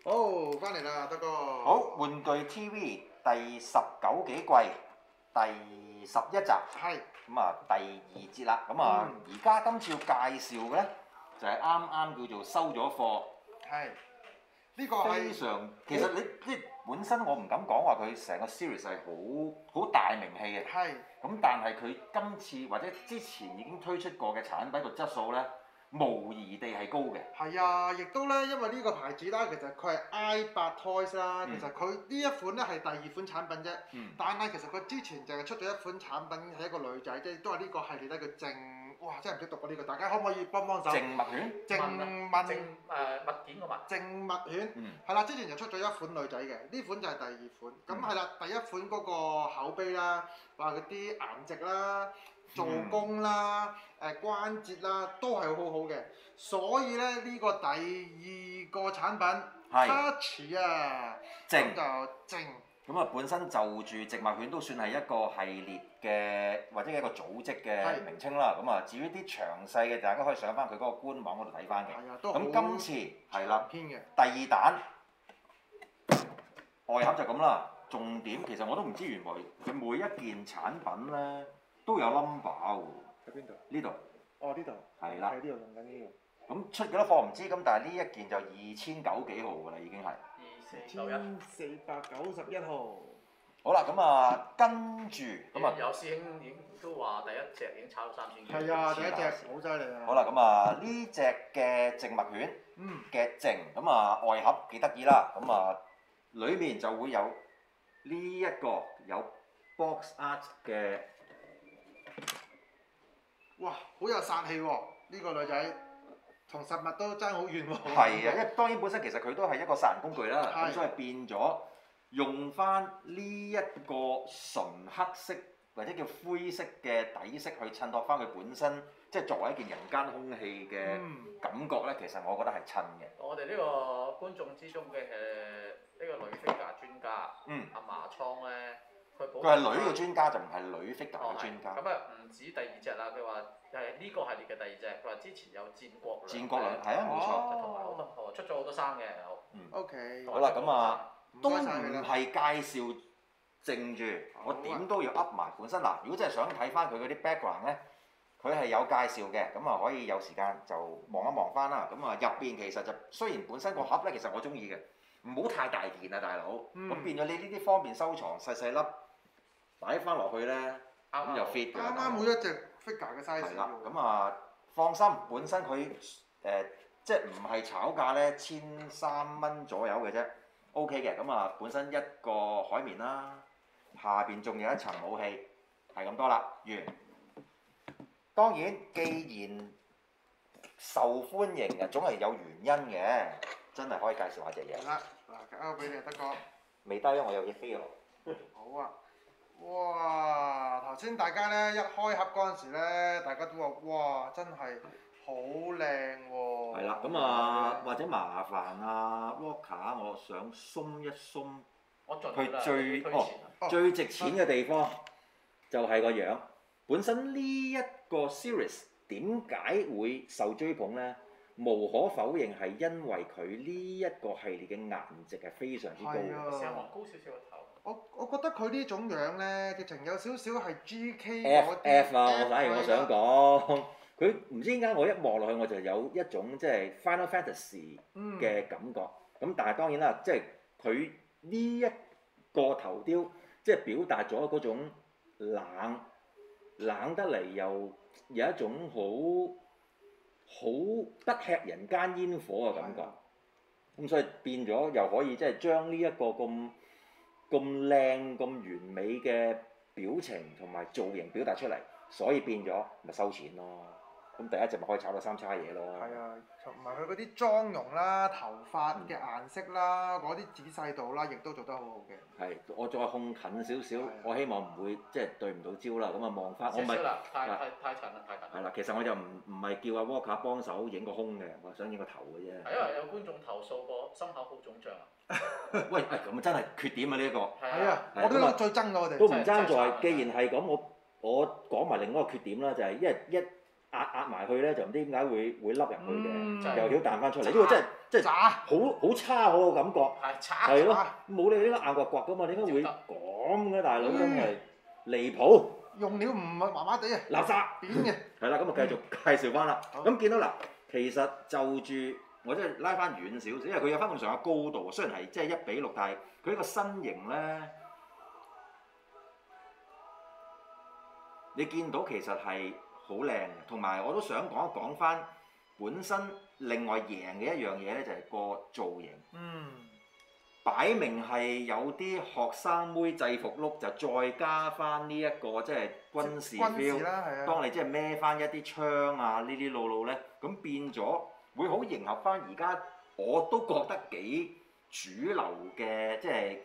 好，翻嚟啦，德哥。 好，玩具 TV 第19幾季第11集， 係。 咁啊第2節啦。咁啊而家今次要介紹嘅咧，就係啱啱叫做收咗貨。 係。呢個係非常，其實你即係本身我唔敢講話佢成個 series 係好大名氣嘅。 係。 咁但係佢今次或者之前已經推出過嘅產品個質素咧，無疑地係高嘅。 係啊，亦都咧，因為呢個牌子啦，其實佢係 I8 Toys 啦，其實佢呢一款咧係第2款產品啫。但係其實佢之前就係出咗一款產品係一個女仔，即係都係呢個系列咧，叫靜，哇！真係唔識讀啊呢個，大家可唔可以幫手？ 靜物犬。 物件個物。 靜物犬。係啦，之前就出咗一款女仔嘅，呢款就係第2款。咁係啦，第1款嗰個口碑啦，話嗰啲顏值啦。做工啦、關節啦，都係好好嘅，所以咧呢個第2個產品 Touch 啊， 靜就靜。 咁啊，本身就住植物犬都算係一個系列嘅或者一個組織嘅名稱啦。咁啊，至於啲詳細嘅，大家可以上翻佢嗰個官網嗰度睇翻嘅。 係啊，都咁今次係啦， 篇嘅第2彈外盒就咁啦。重點其實我都唔知原來佢每一件產品咧都有 number 喎。 喺邊度？ 呢度。 哦，呢度。 係啦。 喺呢度用緊呢個。 咁出幾多貨唔知，咁但係呢一件就2900幾號㗎啦，已經係。 2491號。 好啦，咁啊跟住咁啊。 有師兄已經都話第一隻已經炒到3000幾。 係啊，第一隻好犀利啊！ 好啦，咁啊呢隻嘅植物犬嘅靜，咁啊外盒幾得意啦，咁啊裡面就會有呢一個有 box art 嘅。 哇！好有殺氣喎！呢個女仔同實物都爭好遠喎。 係啊，因為當然本身其實佢都係一個殺人工具啦，咁所以變咗用翻呢一個純黑色或者叫灰色嘅底色去襯托翻佢本身，即係作為一件人間兇器嘅感覺咧，其實我覺得係襯嘅。 我哋呢個觀眾之中嘅呢個女 figure 專家，阿麻倉咧。 佢係女嘅專家，就唔係女 figure 嘅專家。 咁啊，唔止第2隻啦，佢話係呢個系列嘅第2隻。佢話之前有戰國兩。 戰國兩係啊，冇錯。 同埋好多出咗好多衫嘅有。 OK。 好啦，咁啊都唔係介紹靜住，我點都要噏埋本身嗱。如果真係想睇翻佢嗰啲 background 咧，佢係有介紹嘅，咁啊可以有時間就望一望翻啦。咁啊入邊其實就雖然本身個盒咧，其實我中意嘅，唔好太大件啊，大佬。咁變咗你呢啲方便收藏，細細粒。擺翻落去咧，咁就 fit 㗎啦。 啱啱每一隻 figure 嘅 size。 係啦，咁啊放心，本身佢即係唔係炒價咧，1300蚊左右嘅啫 ，OK 嘅。咁啊本身一個海綿啦，下邊仲有一層武器，係咁多啦，完。當然，既然受歡迎啊，總係有原因嘅，真係可以介紹下隻嘢。 好啦，嗱，交俾你德哥。 未低啊，我有嘢飛落。 好啊。哇！頭先大家咧一開盒嗰陣時咧，大家都話：哇，真係好靚喎！ 係啦，咁啊或者麻煩啊 Walker，我想鬆一鬆。佢最值錢嘅地方就係個樣。本身呢一個 series 點解會受追捧咧？無可否認係因為佢呢一個系列嘅顏值係非常之高嘅。 成日望高少少個頭。 我覺得佢呢種樣咧，直情有少少係 GK 嗰啲。FF 啊，反而我想講，佢唔知點解我一望落去我就有一種即係 Final Fantasy 嘅感覺。咁但係當然啦，即係佢呢一個頭雕，即係表達咗嗰種冷得嚟又有一種好不吃人間煙火嘅感覺。咁所以變咗又可以即係將呢一個咁靚咁完美嘅表情同埋造型表達出嚟，所以變咗咪收錢咯。咁第一隻咪可以炒到3叉嘢咯。 係啊，同埋佢嗰啲妝容啦、頭髮嘅顏色啦、嗰啲仔細度啦，亦都做得好好嘅。 係，我再控近少少，我希望唔會即係對唔到焦啦。咁啊望翻，我咪太近啦，太近。 係啦，其實我就唔係叫阿 Walker 幫手影個胸嘅，我想影個頭嘅啫。 係因為有觀眾投訴過心口好腫脹啊。 喂，咁真係缺點啊呢一個。 係啊，我都最憎我哋。 都唔爭在，既然係咁，我講埋另外一個缺點啦，就係一壓埋去咧，就唔知點解會凹入去嘅， 就係又曉彈翻出嚟。呢個真係渣好差我個感覺。 係差係咯，冇理由應該硬刮刮噶嘛，點解會咁嘅大佬真係離譜， 用料唔係麻麻地啊， 垃圾。 扁嘅。 係啦，咁啊繼續介紹翻啦。咁見到嗱，其實就住我即係拉翻遠少少，因為佢有翻咁上下高度，雖然係即係1:6，但係佢呢個身形咧，你見到其實係好靚嘅。同埋我都想講一講翻本身另外贏嘅一樣嘢咧，就係個造型。擺明係有啲學生妹制服 look，就再加翻呢一個即係軍事 feel。當你即係孭翻一啲槍啊呢啲路咧，咁變咗會好迎合翻而家我都覺得幾主流嘅即係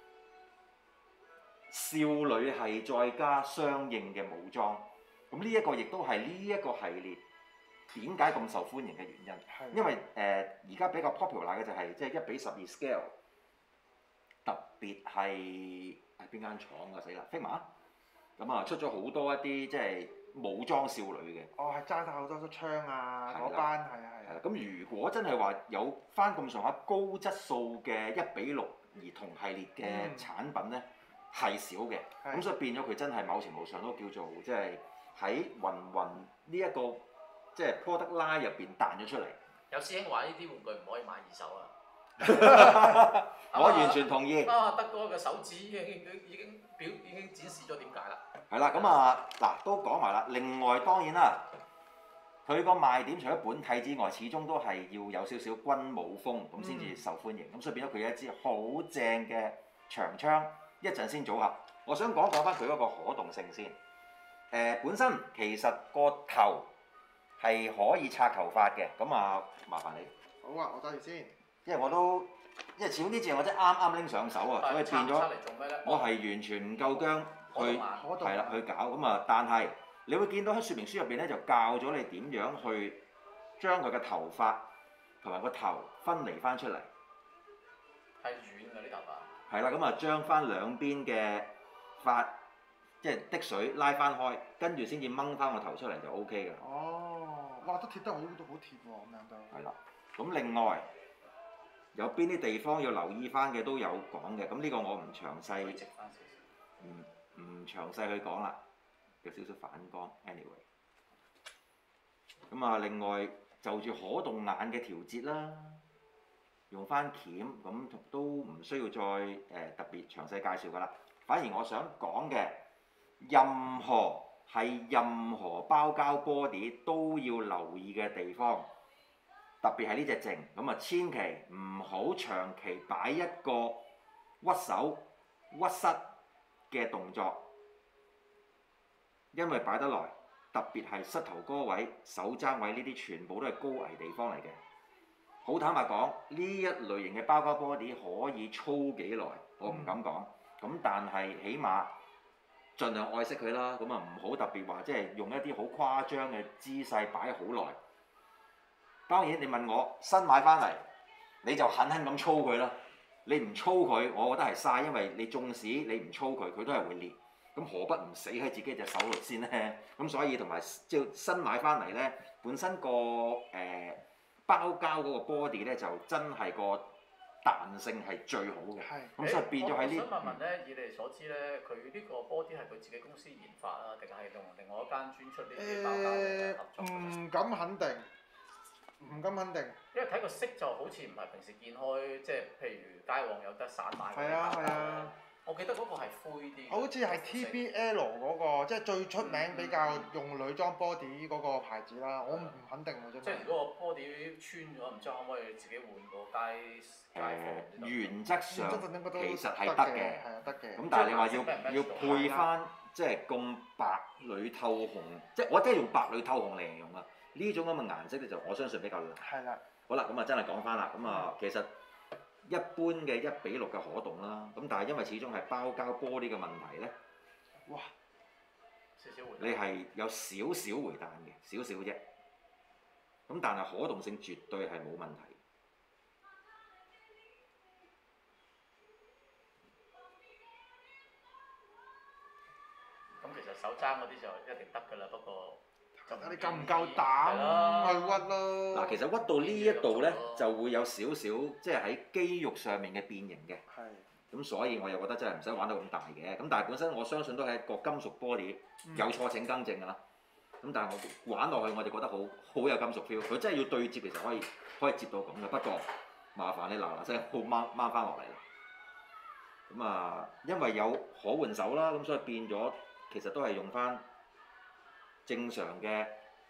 少女係再加相應嘅武裝。咁呢一個亦都係呢一個系列點解咁受歡迎嘅原因。因為而家比較 popular 嘅就係即係1:12 scale。特別係邊間廠啊？死啦 Figma 咁啊出咗好多一啲即係武裝少女嘅。哦，係揸晒好多槍啊！嗰班係。咁如果真係話有翻咁上下高質素嘅1:6兒童系列嘅產品咧，係少嘅。咁所以變咗佢真係某程度上都叫做即係喺雲呢一個即係 product line 入邊彈咗出嚟。 有師兄話呢啲玩具唔可以買二手啊！ 我完全同意。 德哥嘅手指已經展示咗點解啦。 係啦，咁啊嗱都講埋啦。另外當然啦，佢個賣點除咗本體之外，始終都係要有少少軍武風咁先至受歡迎。咁所以變咗佢有一支好正嘅長槍，一陣先組合。我想講翻佢嗰個可動性先。本身其實個頭係可以拆頭髮嘅。咁啊，麻煩你。 好啊，我揸住先。因為始終呢隻我真係啱拎上手啊，所以變咗我係完全唔夠薑去搞咁啊！但係你會見到喺說明書入邊咧，就教咗你點樣去將佢嘅頭髮同埋個頭分離翻出嚟。 係軟㗎啲頭髮。 係啦，咁啊將翻兩邊嘅髮即係滴水拉翻開，跟住先至掹翻個頭出嚟就 O K 㗎。 哦，哇！都貼得好貼喎，咁樣都。係啦， 咁另外。有邊啲地方要留意翻嘅都有講嘅，咁呢個我唔詳細，唔詳細去講啦，有少少反光。anyway， 咁啊另外就住可動眼嘅調節啦，用翻鉗咁都唔需要再特別詳細介紹㗎啦。反而我想講嘅，任何包膠 body 都要留意嘅地方。特別係呢隻靜，咁啊千祈唔好長期擺一個屈手屈膝嘅動作，因為擺得耐，特別係膝頭哥位、手踭位呢啲，全部都係高危地方嚟嘅。好坦白講，呢一類型嘅包膠 body 可以操幾耐，我唔敢講。咁但係起碼盡量愛惜佢啦。咁啊唔好特別話即係用一啲好誇張嘅姿勢擺好耐。當然，你問我新買翻嚟，你就狠狠咁操佢啦。你唔操佢，我覺得係嘥，因為你縱使你唔操佢，佢都係會裂。咁何不唔死喺自己隻手度先咧？咁所以同埋即係新買翻嚟咧，本身個包膠嗰個 body 咧就真係個彈性係最好嘅。咁所以變咗喺呢。 我想問咧，以你哋所知咧，佢呢個 body 係佢自己公司研發啊，定係同另外一間專出呢啲包膠嘅合作？ 唔敢肯定。唔敢肯定， 因為睇個色就好似唔係平時見開，即係譬如街旺有得散賣嗰啲包膠。 我記得嗰個係灰啲。 好似係 TBL 嗰個，即係最出名比較用女裝 body 嗰個牌子啦。我唔肯定喎，真係。即係如果個 body 穿咗，唔知可唔可以自己換個街貨？ 原則上其實係得嘅， 係啊得嘅。 咁但係你話要配翻即係咁白裏透紅，即係我真係用白裏透紅嚟形容啊！呢種咁嘅顏色咧，就我相信比較難。係啦。好啦，咁啊真係講翻啦，咁啊其實一般嘅1:6嘅可動啦，咁但係因為始終係包膠玻璃嘅問題咧，哇！你係有少少回彈嘅，少少啫。咁但係可動性絕對係冇問題。 咁其實手踭嗰啲就一定得㗎啦，不過。 你夠唔夠膽去屈咯？ 嗱，其實屈到呢一度咧，就會有少少即係喺肌肉上面嘅變形嘅。 係。 咁所以我又覺得真係唔使玩到咁大嘅。咁但係本身我相信都係一個金屬 body，有錯請更正啊。咁但係我玩落去我就覺得好有金屬 feel。佢真係要對接其實可以接到咁嘅，不過麻煩你嗱聲好掹翻落嚟啦。咁啊，因為有可換手啦，咁所以變咗其實都係用翻正常嘅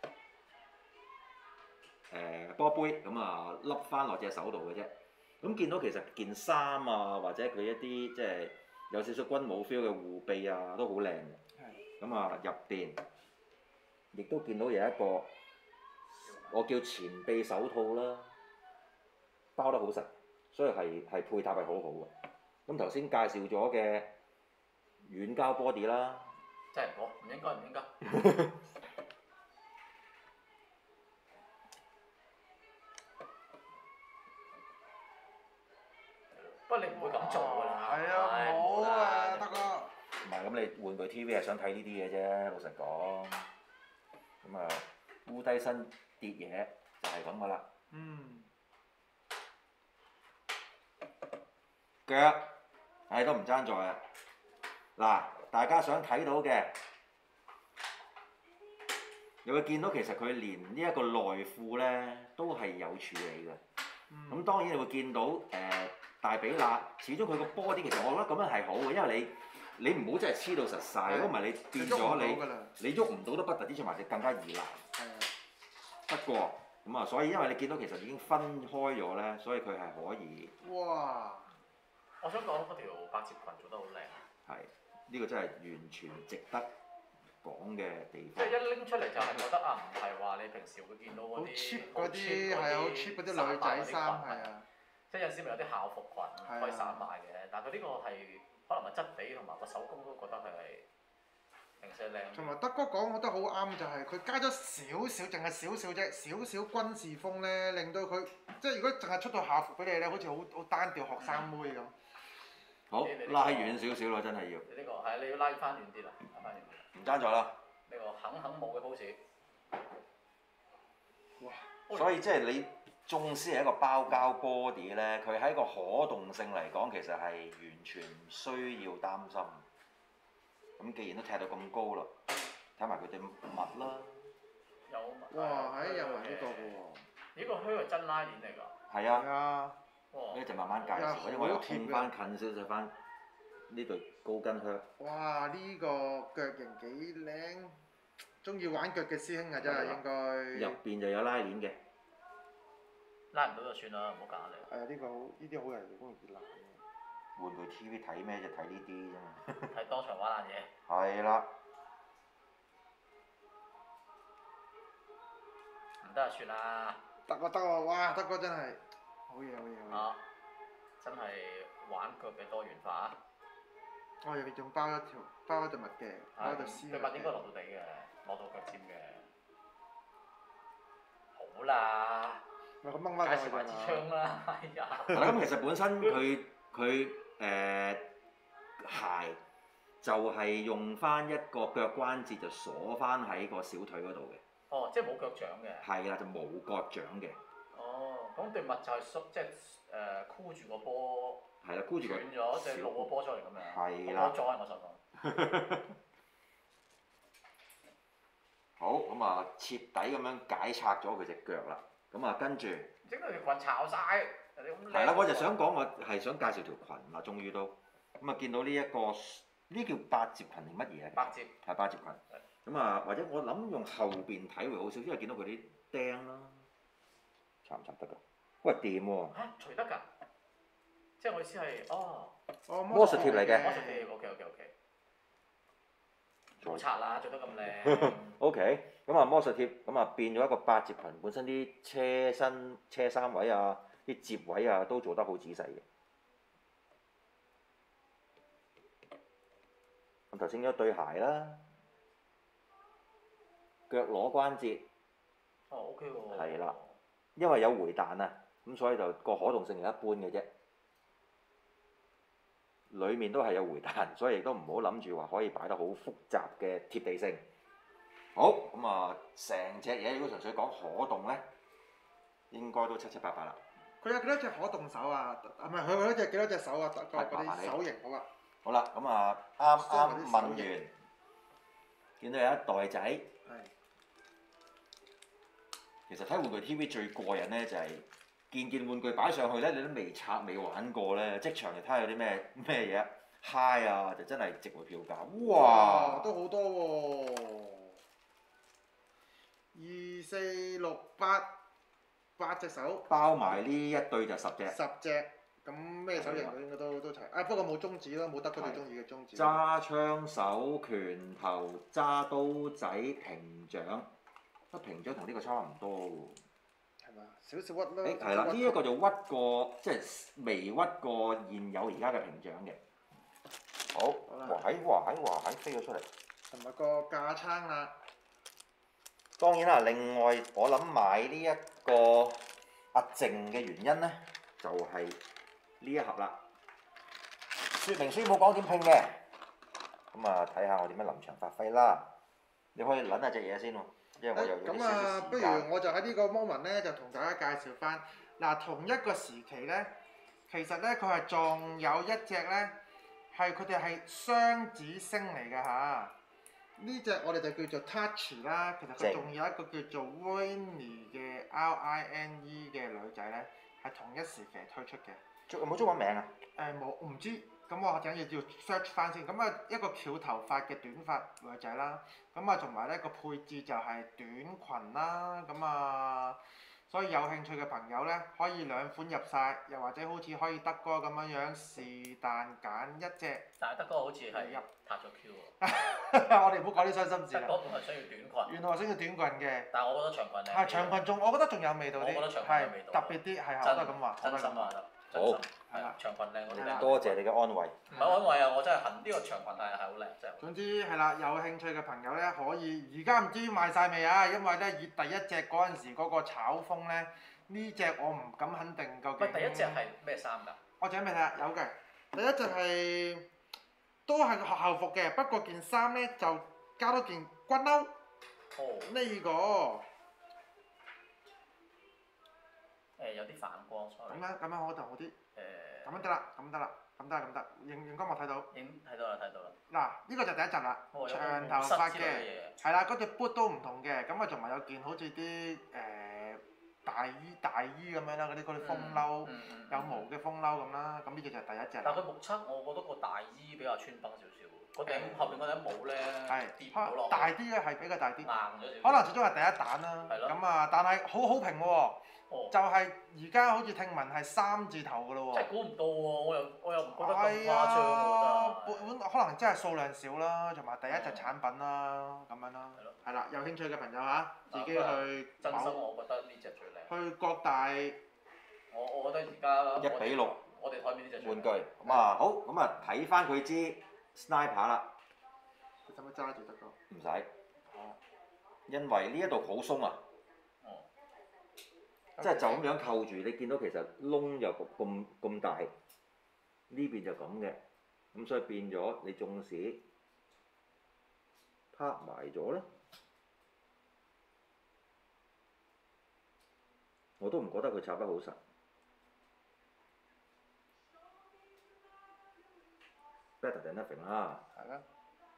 波杯，咁啊笠翻落隻手度嘅啫。咁見到其實件衫啊，或者佢一啲即係有少少軍武 feel 嘅護臂啊，都好靚嘅。係。咁啊入邊亦都見到有一個我叫前臂手套啦，包得好實，所以係配搭係好好嘅。咁頭先介紹咗嘅軟膠 body 啦， 真係唔應該。不過你唔會咁做㗎啦。 係啊，冇啊，德哥。 唔係咁，你玩具 TV 係想睇呢啲嘢啫，老實講。咁啊，烏低身跌嘢就係咁噶啦。腳，都唔爭在啊！嗱，大家想睇到嘅，你會見到其實佢連呢一個內褲咧都係有處理嘅。咁當然你會見到大髀罅，始終佢個波啲，其實我覺得咁樣係好嘅，因為你唔好真係黐到實晒，如果唔係你變咗你喐唔到都不特止，仲埋你更加易爛。不過咁啊，所以因為你見到其實已經分開咗咧，所以佢係可以。 哇！ 我想講嗰條百褶裙做得好靚。 係，呢個真係完全值得講嘅地方。 即係一拎出嚟就係覺得啊，唔係話你平時會見到嗰啲好 cheap 嗰啲係好 cheap 嗰啲女仔衫係啊。 即係有時咪有啲校服裙可以散賣嘅，但係佢呢個係可能係質地同埋個手工都覺得佢係零舍靚。同埋德哥講覺得好啱，就係佢加咗少少，淨係少少啫，少少軍事風咧，令到佢即係如果淨係出到校服俾你咧，好似好單調學生妹咁。 好，拉遠少少咯，真係要。 呢個係你要拉翻遠啲啦，拉翻遠啲。 唔爭在啦。 呢個肯冇嘅 pose。 哇！所以即係你。縱使係一個包膠 body 咧，佢喺個可動性嚟講，其實係完全唔需要擔心。咁既然都踢到咁高啦，睇埋佢對襪啦。 有襪。 哇！有埋呢個嘅喎。 呢個靴係真拉鏈嚟㗎。 係啊。 係啊。 呢就慢慢介紹，因為我又控翻近少少翻呢對高跟靴。 哇！呢個腳型幾靚，中意玩腳嘅師兄啊，真係應該。 入邊就有拉鏈嘅。 拉唔到就算啦，唔好揀你。 係啊，呢個好，呢啲好容易爛嘅。 玩具 TV 睇咩就睇呢啲啫嘛。 睇當場玩爛嘢。 係啦。 唔得就算啦。 得喎，哇！德哥真係好嘢。 啊！真係玩腳嘅多元化啊！ 我入邊仲包一對襪嘅，包對絲。 對襪應該落到地嘅，落到腳尖嘅。好啦。介紹埋支槍啦，哎呀！ 咁其實本身佢鞋就係用翻一個腳關節就鎖翻喺個小腿嗰度嘅。 哦，即係冇腳掌嘅。係啦，就冇腳掌嘅。 哦，咁對襪就係即係箍住個波。 係啦，箍住斷咗，即係露個波出嚟咁樣。 係啦。 波裝喺我手度。 好，咁啊，徹底咁樣解拆咗佢隻腳啦。咁啊，跟住整到條裙巢晒，人哋咁靚。 係啦，我就想講，我係想介紹條裙啦，終於都咁啊，見到呢一個呢叫百褶裙定乜嘢啊？ 百褶。係百褶裙。咁啊，或者我諗用後邊睇會好少，因為見到佢啲釘啦，插唔插得㗎？喂，掂喎！ 嚇，除得㗎？即係我意思係， 魔術貼嚟嘅。 魔術貼，OK。冇拆啦，做得咁靚。 OK。咁啊，魔術貼咁啊變咗一個百褶裙，本身啲車衫位啊、啲摺位啊都做得好仔細嘅。咁頭先嗰對鞋啦，腳踝關節。 哦 ，OK 喎。 係啦，因為有回彈啊，咁所以就個可動性係一般嘅啫。裡面都係有回彈，所以亦都唔好諗住話可以擺得好複雜嘅貼地性。 好，咁啊，成隻嘢如果純粹講可動咧，應該都七七八八啦。 佢有幾多隻可動手啊？唔係佢幾多隻手啊？嗰啲手型好啊。 好啦，咁啊啱啱問完，見到有一袋仔。 係。 其實睇玩具 TV 最過癮咧，就係件玩具擺上去咧，你都未拆未玩過咧，即場就睇下有啲咩嘢 high 啊，就真係值回票價。哇！ 都好多喎。2、4、6、8隻手。 包埋呢一對就10隻。 10隻，咁咩手型佢應該都齊。不過冇中指咯，冇得佢最中意嘅中指。 揸槍手、拳頭、揸刀仔、屏掌。屏掌同呢個差唔多喎。 係嘛？少少屈咯。 係啦，呢一個就屈過，即係微屈過現有而家嘅屏掌嘅。好。哇！飛咗出嚟。 同埋個架撐啦。 當然啦，另外我諗買呢一個阿靜嘅原因咧，就係呢一盒啦。説明書冇講點拼嘅，咁啊睇下我點樣臨場發揮啦。你可以撚下隻嘢先喎。因為我又咁啊，不如我就喺呢個 moment 咧，就同大家介紹翻嗱，同一個時期咧，其實咧佢係仲有一隻咧，係佢哋係雙子星嚟㗎嚇。呢隻我哋就叫做 Touch 啦，其實佢仲有一個叫做 Rinnie 嘅 RINE 嘅女仔咧，係同一時期推出嘅。 有冇中文名啊？ 冇，唔知。咁我陣要 search 翻先。咁啊一個翹頭髮嘅短髮女仔啦，咁啊同埋咧個配置就係短裙啦，咁啊所以有興趣嘅朋友咧可以兩款入晒，又或者好似可以德哥咁樣是但揀一隻。 但係德哥好似係撻咗 Q 喎。 我哋唔好講啲傷心事啦。 德哥本來需要短裙。 原來係需要短裙嘅。 但係我覺得長裙靚。 係長裙仲，我覺得仲有味道啲。 我覺得長裙有味道。 特別啲，係我都係咁話。 真心話。 好， 係啦，長裙靚嗰啲靚。 多謝你嘅安慰。 唔係安慰啊！我真係恨呢個長裙係好靚，真係。 總之係啦，有興趣嘅朋友咧，可以而家唔知賣晒未啊？因為咧以第一隻嗰陣時嗰個炒風咧，呢隻我唔敢肯定究竟。 第一隻係咩衫㗎？ 我整俾你睇下，有嘅。第一隻係都係個學校服嘅，不過件衫咧就加多件骨褸。 哦。 呢個。 有啲反光，sorry。 咁樣好就好啲。咁樣得啦，咁得。熒光幕睇到。 睇到啦。 嗱，呢個就第一集啦。長頭髮嘅。係啦，嗰隻 boot 都唔同嘅，咁啊仲埋有件好似啲大衣咁樣啦，嗰啲風褸，有毛嘅風褸咁啦，咁呢隻就係第一隻。 但佢目測我覺得個大衣比較穿崩少少，個頂後邊嗰頂帽咧跌到落。 大啲嘅係比較大啲。 硬咗少少。 可能始終係第一彈啦。 係咯。 咁啊，但係好好評喎。就係而家好似聽聞係3字頭㗎咯喎。 真係估唔到喎！我又唔覺得咁誇張喎。 可能真係數量少啦，同埋第一隻產品啦，咁樣啦。係啦，有興趣嘅朋友嚇，自己去。 真心我覺得呢隻最靚。 去各大。 我覺得而家。 1比6。 我哋台面呢隻最靚。 玩具。咁啊好，咁啊睇翻佢支 Sniper 啦。 使唔使揸住得個？ 唔使。因為呢一度好鬆啊。即係就咁樣扣住，你見到其實窿又咁大，呢邊就咁嘅，咁所以變咗你縱使拍埋咗咧，我都唔覺得佢插得好實。Better than nothing 啦。 係啦。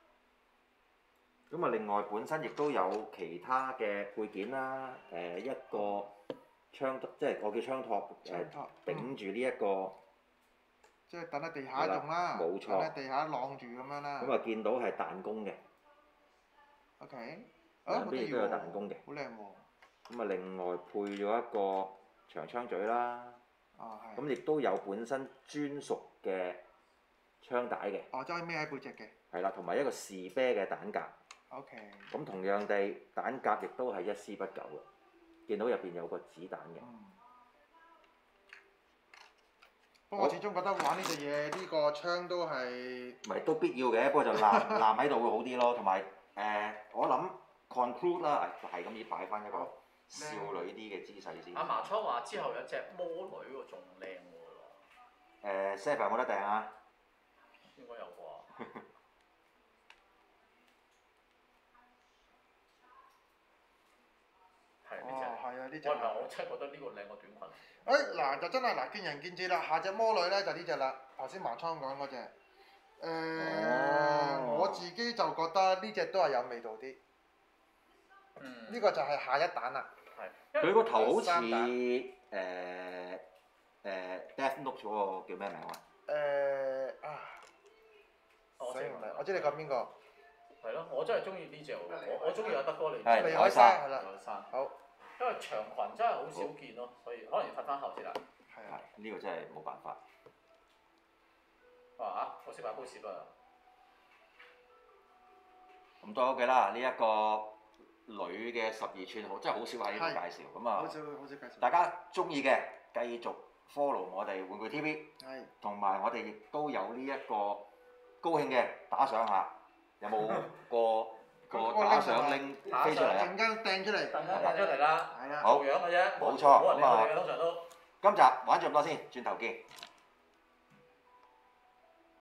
咁啊，另外本身亦都有其他嘅配件啦，一個。槍即係我叫槍托，頂住呢一個， 即係等喺地下用啦， 冇錯， 等喺地下晾住咁樣啦。 咁啊見到係彈弓嘅。 OK。 兩邊都有彈弓嘅。 好靚喎。 咁啊，另外配咗一個長槍嘴啦。咁亦都有本身專屬嘅槍帶嘅。 即係孭喺背脊嘅。 係啦，同埋一個士啤嘅彈夾。 OK。 咁同樣地，彈夾亦都係一絲不苟嘅。見到入邊有個子彈嘅。 不過我始終覺得玩呢隻嘢，呢個槍都係。 唔係都必要嘅，不過就攬喺度會好啲咯。同埋我諗 conclude 啦，係咁要擺翻一個少女啲嘅姿勢先。 阿麻倉話之後有隻魔女喎，仲靚喎。 Seven 有冇得訂啊？ 應該有啩。 呢隻。 係啊，呢隻。 我真係覺得呢個靚過短裙。 嗱就真係嗱見仁見智啦，下隻魔女咧就呢隻啦，頭先麻倉講嗰隻。我自己就覺得呢隻都係有味道啲。呢個就係下一彈啦。 係。佢個頭好似Death Note 嗰個叫咩名話？ 我知你講邊個？ 係咯，我真係中意呢隻喎，我中意阿德哥嚟。 係海山。 係啦。好。 因為長裙真係好少見咯，所以可能要睇翻後先啦。 係。 呢個真係冇辦法。 哇我識擺 pose 啊！ 咁都 OK 啦，呢一個女嘅12寸好，真係好少喺呢度介紹。咁啊， 好少介紹。 大家中意嘅繼續 follow 我哋玩具 TV。 係。同埋我哋亦都有呢一個高興嘅打賞下，有冇個打賞拎飛出嚟啊？ 陣間掟出嚟。 掟出嚟啦。 係啦。 好。 樣嘅啫。 冇錯。 咁啊，通常都。 今集玩咗咁多先，轉頭見。